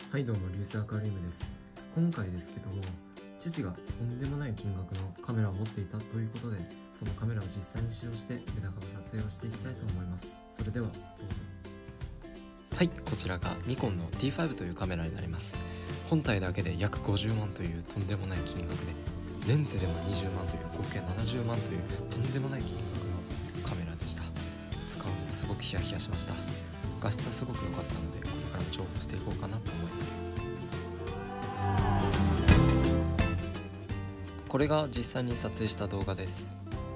はいどうも、リュースアクアリウムです。今回ですけども、父がとんでもない金額のカメラを持っていたということで、そのカメラを実際に使用してメダカの撮影をしていきたいと思います。それではどうぞ。 はい、こちらがニコンの D5 というカメラになります。本体だけで約50万というとんでもない金額で、レンズでも20万という合計70万というとんでもない金額のカメラでした。使うのもすごくヒヤヒヤしました。画質はすごく良かったので、これからも重宝していこうかなと思います。これが実際に撮影した動画です。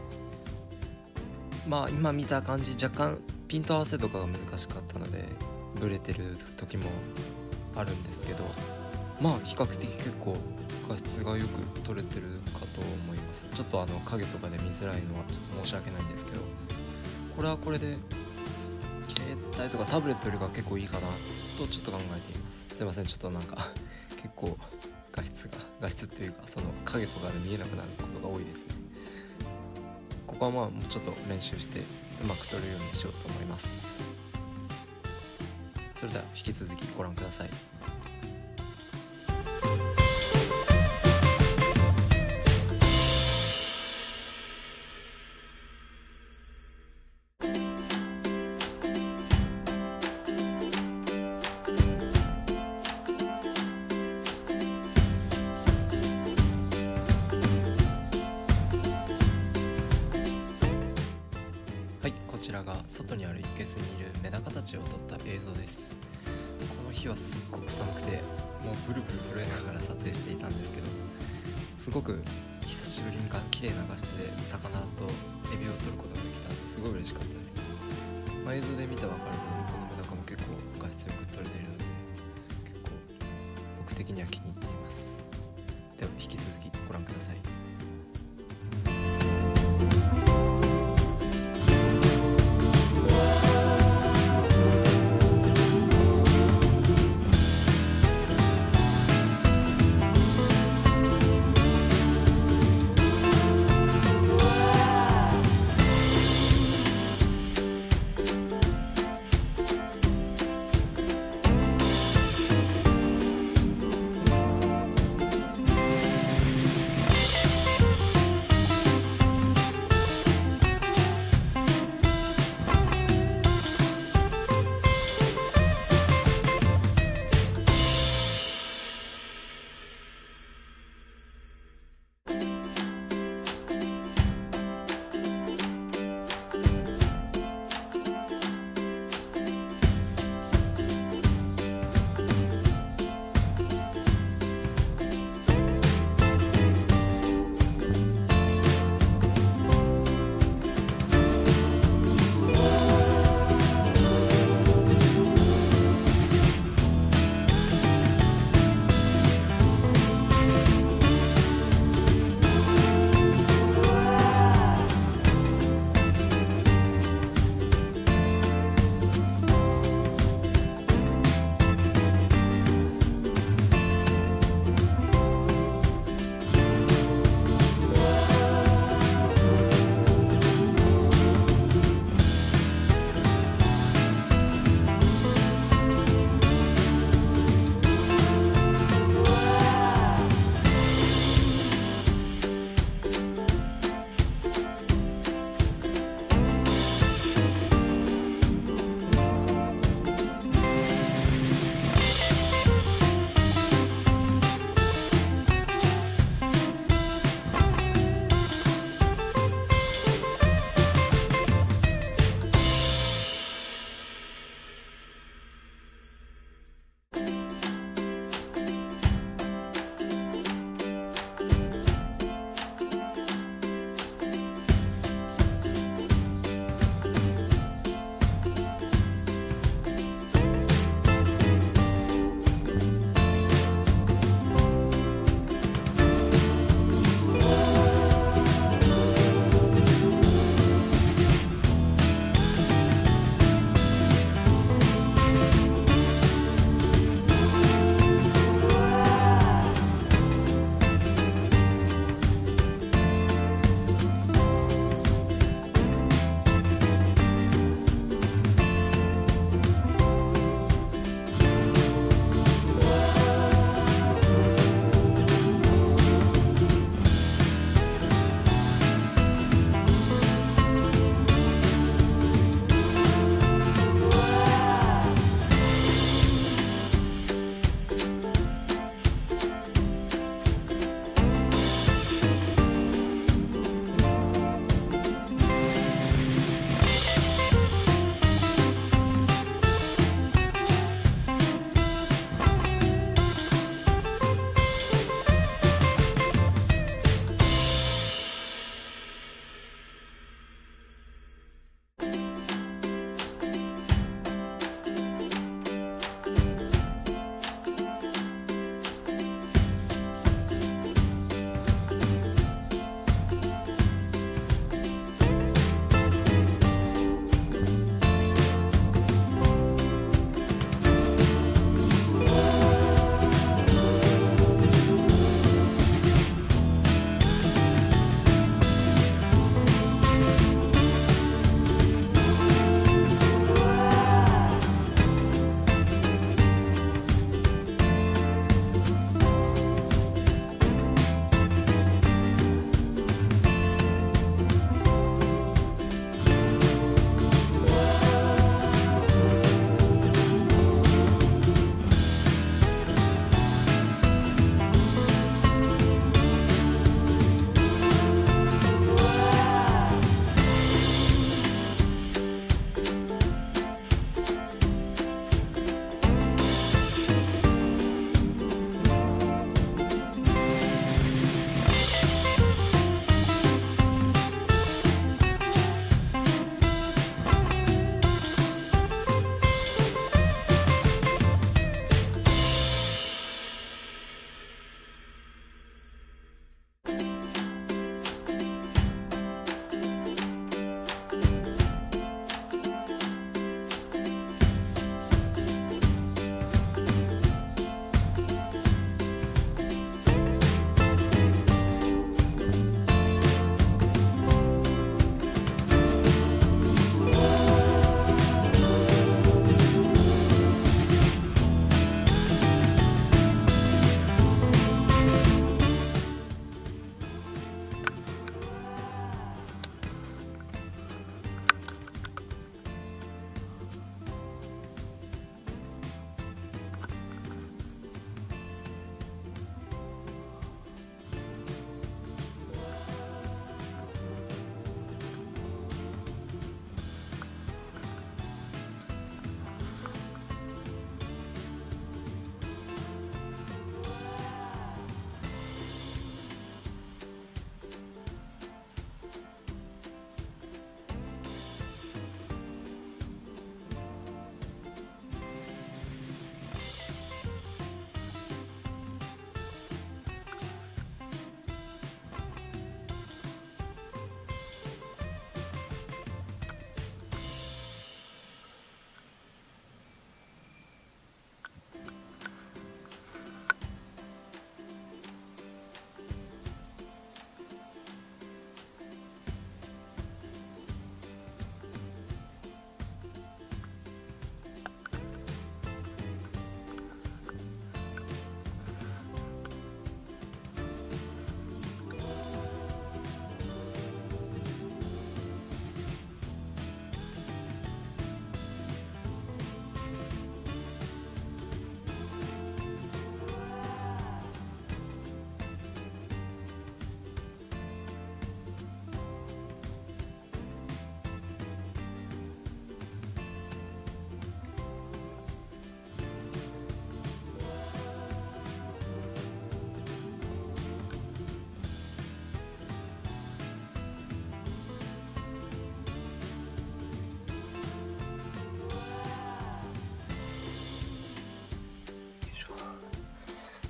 今見た感じ、若干ピント合わせとかが難しかったのでブレてる時もあるんですけど、比較的結構画質がよく撮れてるかと思います。ちょっと影とかで見づらいのはちょっと申し訳ないんですけど、これはこれで携帯とかタブレットよりが結構いいかなとちょっと考えています。すいません、ちょっと結構画質っていうか、その影とかで見えなくなることが多いですね。ここはもうちょっと練習してうまく撮れるようにしようと思います。それでは引き続きご覧ください。はい、こちらが外にある一穴にいるメダカたちを撮った映像です。この日はすっごく寒くて、もうブルブル震えながら撮影していたんですけど、すごく久しぶりに綺麗な画質で魚とエビを撮ることができたのですごい嬉しかったです。映像で見てわかるとおり、このメダカも結構画質よく撮れているので、結構僕的には気に入っています。では引き続きご覧ください。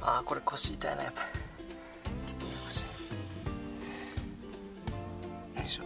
これ腰痛いな、やっぱ腰。よいしょ。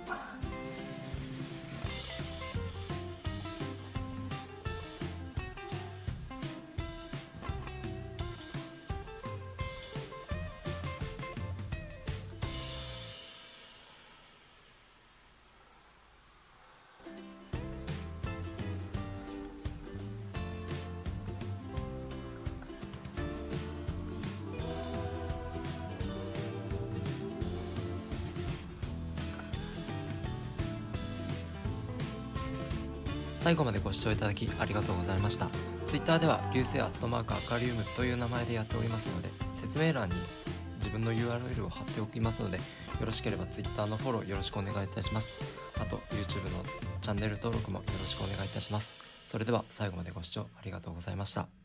最後までご視聴いただきありがとうございました。 Twitter では流星アカリウムという名前でやっておりますので、説明欄に自分の URL を貼っておきますので、よろしければ Twitter のフォローよろしくお願いいたします。あと YouTube のチャンネル登録もよろしくお願いいたします。それでは最後までご視聴ありがとうございました。